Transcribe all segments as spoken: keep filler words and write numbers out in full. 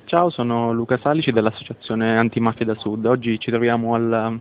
Ciao, sono Luca Salici dell'Associazione Antimafia da Sud. Oggi ci troviamo al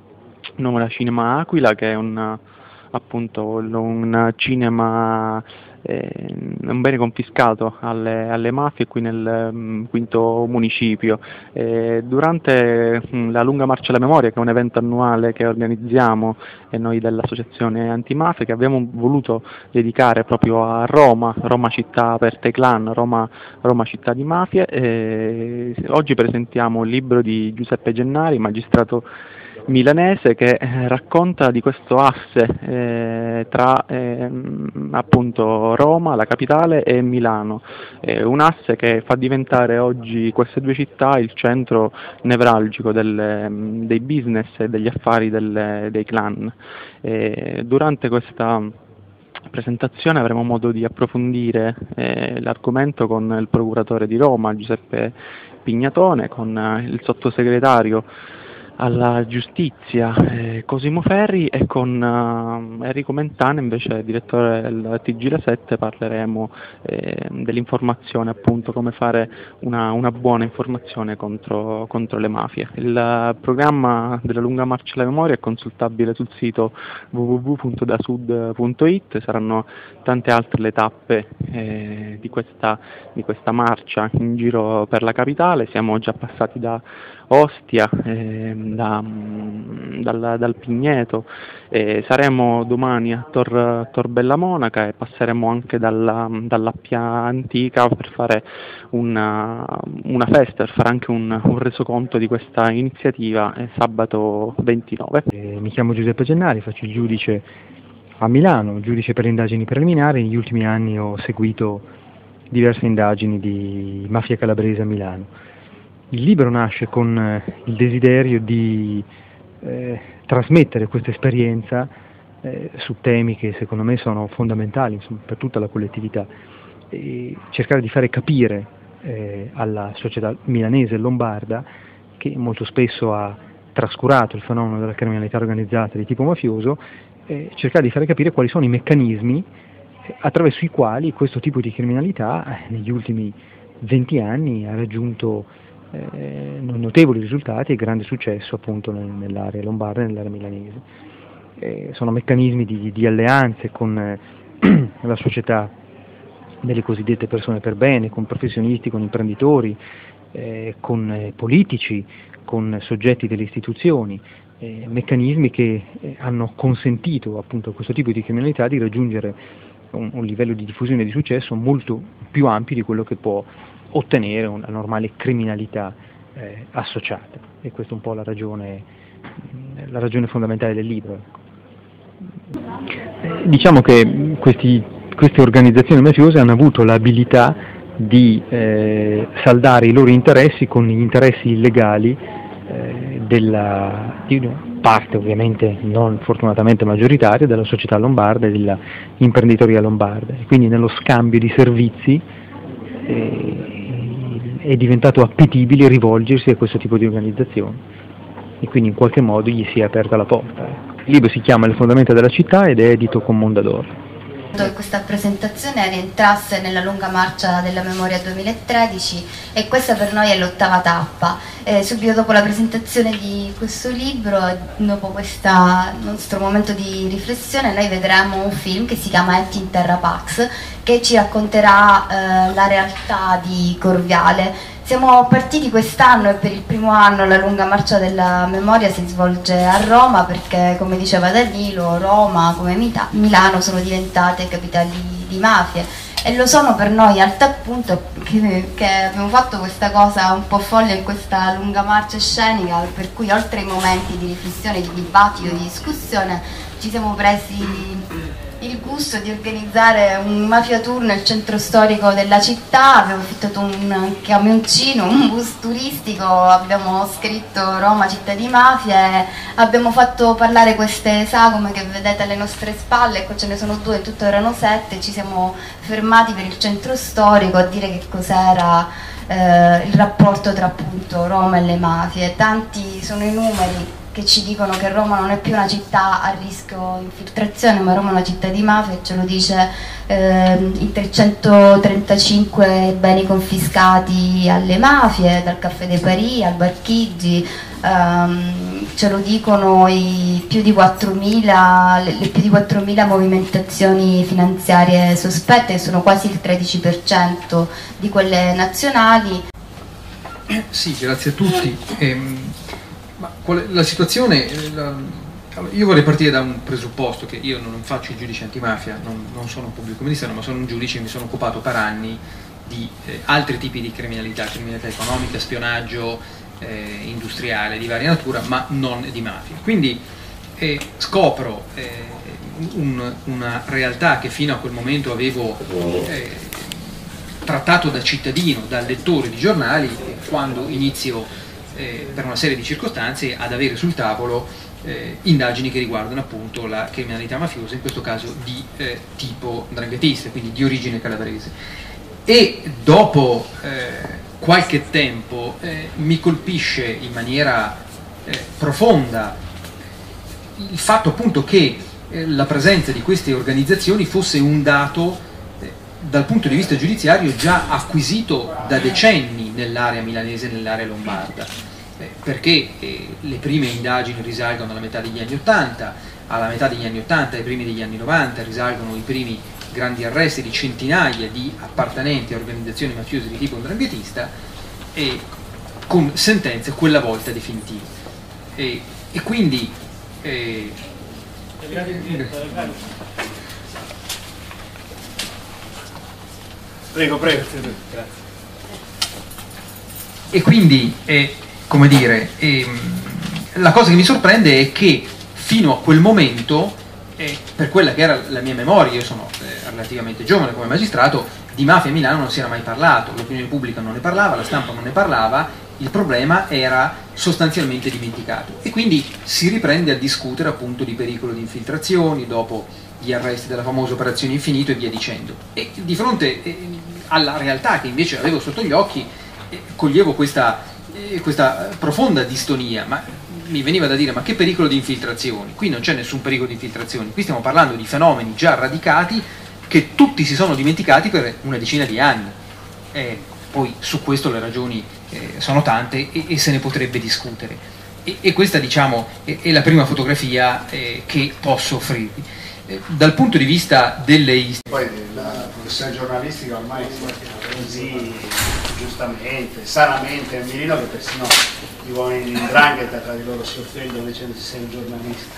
Nuova Cinema Aquila, che è un, appunto, un cinema, eh, un bene confiscato alle, alle mafie qui nel um, quinto municipio. Eh, durante um, la Lunga Marcia alla Memoria, che è un evento annuale che organizziamo e noi dell'Associazione Antimafia, che abbiamo voluto dedicare proprio a Roma, Roma città aperta ai clan, Roma, Roma città di mafie, eh, oggi presentiamo il libro di Giuseppe Gennari, magistrato milanese, che eh, racconta di questo asse eh, tra eh, appunto Roma, la capitale, e Milano, eh, un asse che fa diventare oggi queste due città il centro nevralgico delle, dei business e degli affari delle, dei clan. Eh, durante questa presentazione avremo modo di approfondire eh, l'argomento con il procuratore di Roma, Giuseppe Pignatone, con eh, il sottosegretario alla giustizia eh, Cosimo Ferri, e con uh, Enrico Mentana, invece direttore del T G La sette, parleremo eh, dell'informazione, appunto come fare una, una buona informazione contro, contro le mafie. Il uh, programma della Lunga Marcia alla Memoria è consultabile sul sito w w w punto dasud punto it. Saranno tante altre le tappe eh, di, questa, di questa marcia in giro per la capitale. Siamo già passati da Ostia, eh, da, dal, dal Pigneto, eh, saremo domani a Tor, Tor Bella Monaca e passeremo anche dalla, dall'Appia Antica per fare una, una festa, per fare anche un, un resoconto di questa iniziativa eh, sabato ventinove. Eh, mi chiamo Giuseppe Gennari, faccio il giudice a Milano, giudice per le indagini preliminari. Negli ultimi anni ho seguito diverse indagini di mafia calabrese a Milano. Il libro nasce con eh, il desiderio di eh, trasmettere questa esperienza eh, su temi che secondo me sono fondamentali, insomma, per tutta la collettività, e cercare di fare capire eh, alla società milanese e lombarda, che molto spesso ha trascurato il fenomeno della criminalità organizzata di tipo mafioso, eh, cercare di fare capire quali sono i meccanismi eh, attraverso i quali questo tipo di criminalità eh, negli ultimi venti anni ha raggiunto Eh, notevoli risultati e grande successo appunto nel, nell'area lombarda e nell'area milanese. Eh, sono meccanismi di, di alleanze con eh, la società delle cosiddette persone per bene, con professionisti, con imprenditori, eh, con eh, politici, con soggetti delle istituzioni, eh, meccanismi che eh, hanno consentito appunto a questo tipo di criminalità di raggiungere un, un livello di diffusione e di successo molto più ampio di quello che può ottenere una normale criminalità eh, associata, e questa è un po' la ragione, la ragione fondamentale del libro. Eh, diciamo che questi, queste organizzazioni mafiose hanno avuto l'abilità di eh, saldare i loro interessi con gli interessi illegali eh, della, di una parte ovviamente non fortunatamente maggioritaria della società lombarda e dell'imprenditoria lombarda, e quindi nello scambio di servizi eh, è diventato appetibile rivolgersi a questo tipo di organizzazioni, e quindi in qualche modo gli si è aperta la porta. Il libro si chiama Le fondamenta della città ed è edito con Mondadori. Che questa presentazione rientrasse nella Lunga Marcia della Memoria duemilatredici, e questa per noi è l'ottava tappa. Eh, subito dopo la presentazione di questo libro, dopo questo nostro momento di riflessione, noi vedremo un film che si chiama Et in Terra Pax, che ci racconterà eh, la realtà di Corviale. Siamo partiti quest'anno e per il primo anno la Lunga Marcia della Memoria si svolge a Roma, perché, come diceva Danilo, Roma come Milano sono diventate capitali di mafie, e lo sono per noi al tal punto che, che abbiamo fatto questa cosa un po' folle in questa lunga marcia scenica, per cui oltre ai momenti di riflessione, di dibattito, di discussione, ci siamo presi il gusto di organizzare un mafia tour nel centro storico della città. Abbiamo affittato un camioncino, un bus turistico, abbiamo scritto Roma città di mafia, abbiamo fatto parlare queste sagome che vedete alle nostre spalle. Ecco, ce ne sono due, in tutto erano sette. Ci siamo fermati per il centro storico a dire che cos'era eh, il rapporto tra appunto Roma e le mafie. Tanti sono i numeri che ci dicono che Roma non è più una città a rischio infiltrazione, ma Roma è una città di mafia, e ce lo dice eh, i trecentotrentacinque beni confiscati alle mafie, dal Caffè dei Paris al Bar Chigi, ehm, ce lo dicono i più di quattromila, le, le più di quattromila movimentazioni finanziarie sospette, che sono quasi il tredici per cento di quelle nazionali. Sì, grazie a tutti. Ehm, ma qual è la situazione? La, io vorrei partire da un presupposto, che io non faccio il giudice antimafia, non, non sono un pubblico ministero, ma sono un giudice e mi sono occupato per anni di eh, altri tipi di criminalità, criminalità economica, spionaggio eh, industriale di varia natura, ma non di mafia. Quindi eh, scopro eh, un, una realtà che fino a quel momento avevo eh, trattato da cittadino, da lettore di giornali, quando inizio eh, per una serie di circostanze ad avere sul tavolo eh, indagini che riguardano appunto la criminalità mafiosa, in questo caso di eh, tipo 'ndranghetista, quindi di origine calabrese. E dopo eh, qualche tempo eh, mi colpisce in maniera eh, profonda il fatto appunto che eh, la presenza di queste organizzazioni fosse un dato dal punto di vista giudiziario già acquisito da decenni nell'area milanese e nell'area lombarda, eh, perché eh, le prime indagini risalgono alla metà degli anni ottanta, alla metà degli anni ottanta e ai primi degli anni novanta risalgono i primi grandi arresti di centinaia di appartenenti a organizzazioni mafiose di tipo 'ndranghetista, e con sentenze quella volta definitive. E, e quindi eh, Prego, prego. Grazie. E quindi, eh, come dire, eh, la cosa che mi sorprende è che fino a quel momento, eh, per quella che era la mia memoria, io sono eh, relativamente giovane come magistrato, di mafia a Milano non si era mai parlato, l'opinione pubblica non ne parlava, la stampa non ne parlava, il problema era sostanzialmente dimenticato. E quindi si riprende a discutere appunto di pericolo di infiltrazioni, dopo gli arresti della famosa operazione Infinito e via dicendo. E di fronte eh, alla realtà che invece avevo sotto gli occhi, eh, coglievo questa, eh, questa profonda distonia, ma mi veniva da dire: ma che pericolo di infiltrazioni? Qui non c'è nessun pericolo di infiltrazioni, qui stiamo parlando di fenomeni già radicati che tutti si sono dimenticati per una decina di anni. Eh, poi su questo le ragioni eh, sono tante e, e se ne potrebbe discutere. E, e questa, diciamo, è, è la prima fotografia eh, che posso offrirvi. Dal punto di vista delle... Poi la professione giornalistica ormai è così giustamente, sanamente a Milino, che persino gli uomini di 'ndrangheta tra di loro si offendono dicendo che sei un giornalista.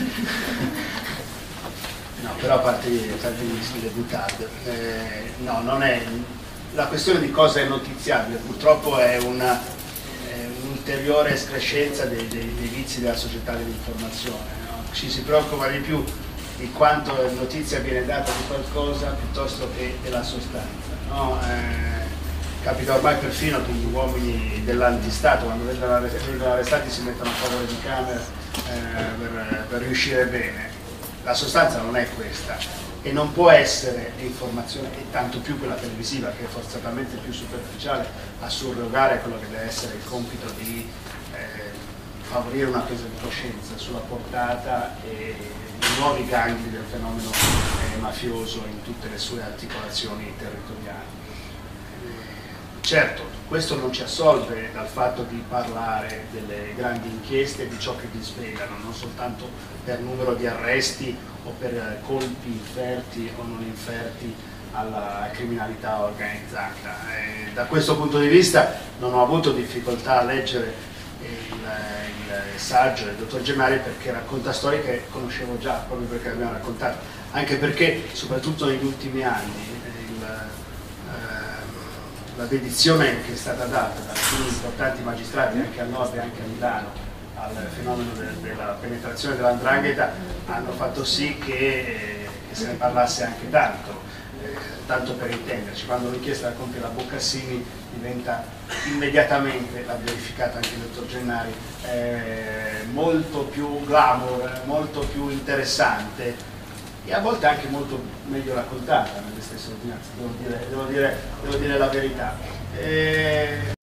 No, però a parte gli stile buttarde, eh, no, non è... La questione di cosa è notiziabile purtroppo è una un'ulteriore escrescenza dei, dei, dei vizi della società dell'informazione, no? Ci si preoccupa di più di quanto notizia viene data di qualcosa piuttosto che della sostanza, no? Eh, capita ormai perfino che gli uomini dell'antistato, quando vengono arrestati, si mettono a favore di camera eh, per, per riuscire bene. La sostanza non è questa e non può essere l'informazione, e tanto più quella televisiva, che è forzatamente più superficiale, a surrogare quello che deve essere il compito di eh, favorire una presa di coscienza sulla portata e i nuovi gangli del fenomeno eh, mafioso in tutte le sue articolazioni territoriali. Eh, certo, questo non ci assolve dal fatto di parlare delle grandi inchieste e di ciò che vi svelano, non soltanto per numero di arresti o per colpi inferti o non inferti alla criminalità organizzata. Eh, da questo punto di vista non ho avuto difficoltà a leggere il, il saggio del dottor Gennari, perché racconta storie che conoscevo già, proprio perché le abbiamo raccontate, anche perché soprattutto negli ultimi anni il, eh, la dedizione che è stata data da alcuni importanti magistrati anche a nord e anche a Milano al fenomeno de, della penetrazione della 'ndrangheta hanno fatto sì che, eh, che se ne parlasse anche tanto. Tanto per intenderci, quando l'inchiesta compie la Boccassini diventa immediatamente, l'ha verificato anche il dottor Gennari, eh, molto più glamour, molto più interessante e a volte anche molto meglio raccontata nelle stesse ordinanze, devo dire, devo dire, devo dire la verità. Eh,